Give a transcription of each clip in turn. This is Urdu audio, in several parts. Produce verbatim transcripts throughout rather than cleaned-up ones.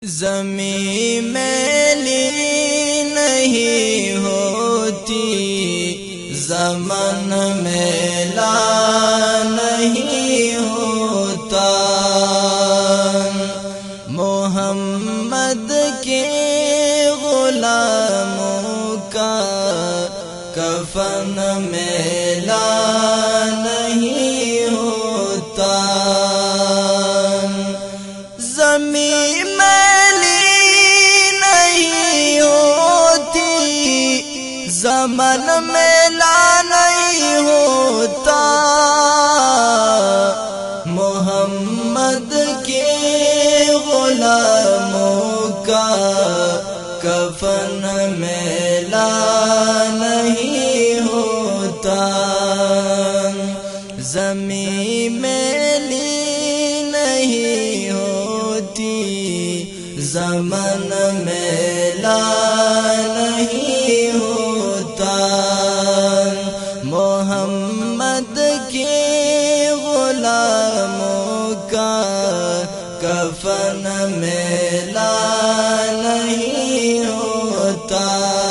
زمین میلی نہیں ہوتی، زمن میلا نہیں ہوتا، محمد کے غلاموں کا کفن میلا نہیں ہوتا، زمین زمن میلا نہیں ہوتا، محمد کے غلاموں کا کفن میلا نہیں ہوتا، زمین میلی نہیں ہوتی، زمن میلا نہیں ہوتا، محمد کے غلاموں کا کفن میلا نہیں ہوتا،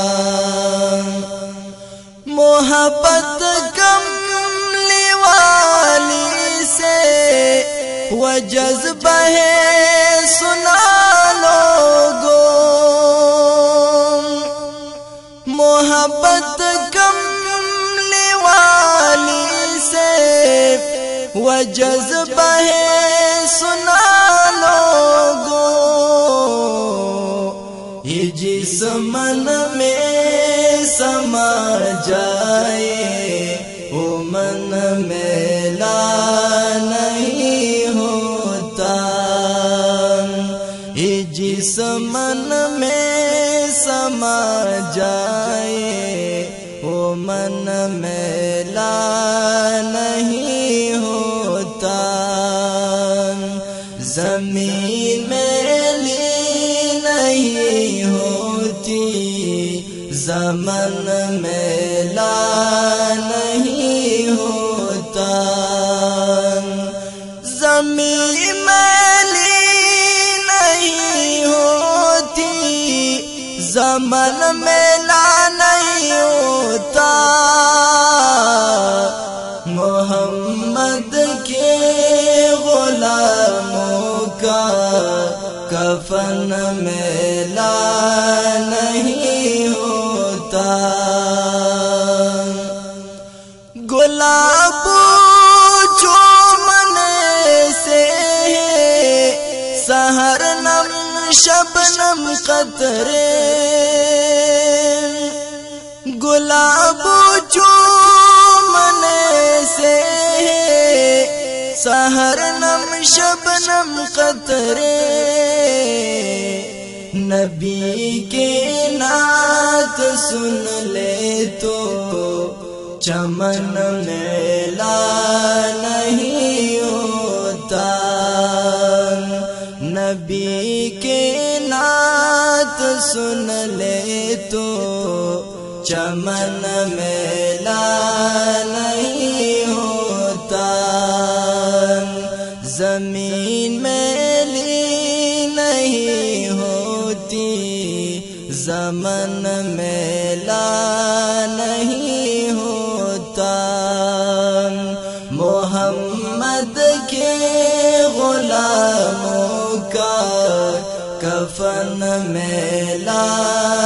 محبت کملی والی سے وہ جذبہ ہے سنا لوگو، محبت کملی والی سے وہ جذبہ ہے سنا لوگو، یہ جسمن میں سما جائے وہ من میلا نہیں ہوتا، یہ جسمن میں سما جائے وہ من میلا نہیں ہوتا، زمین میلی نہیں ہوتی، زمن میلا نہیں ہوتا، زمین میلی نہیں ہوتی، زمن میلا نہیں ہوتا، محمد کے غلاموں کا کفن میلا نہیں ہوتا، گلاب چومنے سے سحر نم شبنم قطرے، گلاب چومنے سے سحر نم شبنم قطرے، نبی کے نعت سن لے تو چمن میلا نہیں ہوتا، نبی کے نعت سن لے تو چمن میلا نہیں ہوتا، زمین میلی نہیں ہوتی، زمن میلا نہیں ہوتا، محمد کے غلاموں کا کفن میلا